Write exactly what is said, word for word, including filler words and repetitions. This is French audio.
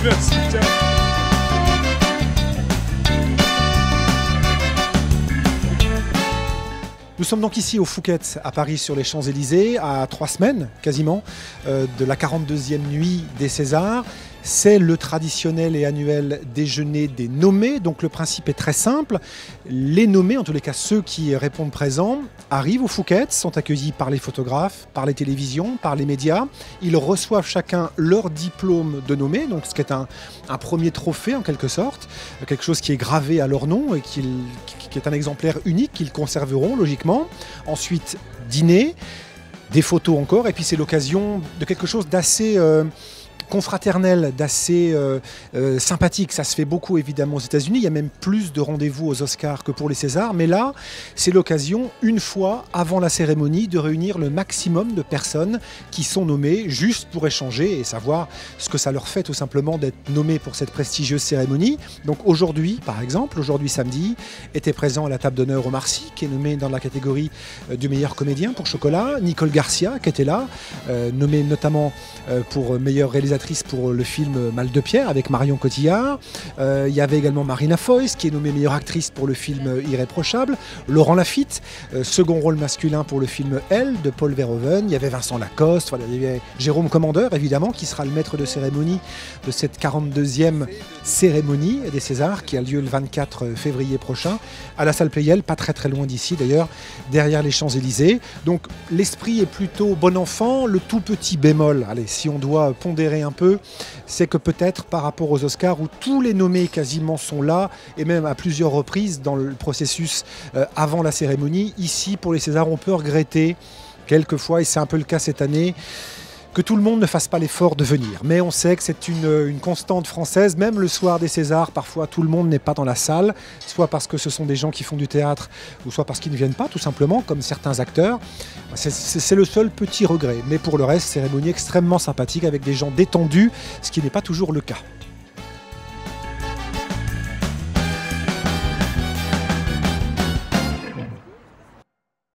Merci, ciao. Nous sommes donc ici au Fouquet's à Paris sur les Champs-Élysées, à trois semaines quasiment euh, de la quarante-deuxième nuit des Césars. C'est le traditionnel et annuel déjeuner des nommés, donc le principe est très simple. Les nommés, en tous les cas ceux qui répondent présents, arrivent au Fouquet's, sont accueillis par les photographes, par les télévisions, par les médias. Ils reçoivent chacun leur diplôme de nommé, donc ce qui est un, un premier trophée en quelque sorte, quelque chose qui est gravé à leur nom et qui, qui est un exemplaire unique qu'ils conserveront logiquement. Ensuite, dîner, des photos encore, et puis c'est l'occasion de quelque chose d'assez... Euh, confraternel, d'assez euh, euh, sympathique. Ça se fait beaucoup évidemment aux États-Unis. Il y a même plus de rendez-vous aux Oscars que pour les Césars. Mais là, c'est l'occasion, une fois avant la cérémonie, de réunir le maximum de personnes qui sont nommées juste pour échanger et savoir ce que ça leur fait tout simplement d'être nommés pour cette prestigieuse cérémonie. Donc aujourd'hui, par exemple, aujourd'hui samedi, était présent à la table d'honneur Omar Sy, qui est nommé dans la catégorie euh, du meilleur comédien pour Chocolat. Nicole Garcia, qui était là, euh, nommée notamment euh, pour meilleure réalisatrice pour le film Mal de Pierre avec Marion Cotillard. Euh, il y avait également Marina Foïs qui est nommée meilleure actrice pour le film Irréprochable. Laurent Lafitte, euh, second rôle masculin pour le film Elle de Paul Verhoeven. Il y avait Vincent Lacoste, voilà, il y avait Jérôme Commandeur évidemment qui sera le maître de cérémonie de cette quarante-deuxième cérémonie des Césars qui a lieu le vingt-quatre février prochain à la salle Pleyel, pas très très loin d'ici d'ailleurs, derrière les Champs-Élysées. Donc l'esprit est plutôt bon enfant, le tout petit bémol, allez, si on doit pondérer un peu, c'est que peut-être par rapport aux Oscars où tous les nommés quasiment sont là et même à plusieurs reprises dans le processus euh, avant la cérémonie, ici pour les Césars on peut regretter quelquefois, et c'est un peu le cas cette année, que tout le monde ne fasse pas l'effort de venir. Mais on sait que c'est une, une constante française, même le soir des Césars, parfois tout le monde n'est pas dans la salle, soit parce que ce sont des gens qui font du théâtre, ou soit parce qu'ils ne viennent pas, tout simplement, comme certains acteurs. C'est le seul petit regret. Mais pour le reste, cérémonie extrêmement sympathique, avec des gens détendus, ce qui n'est pas toujours le cas.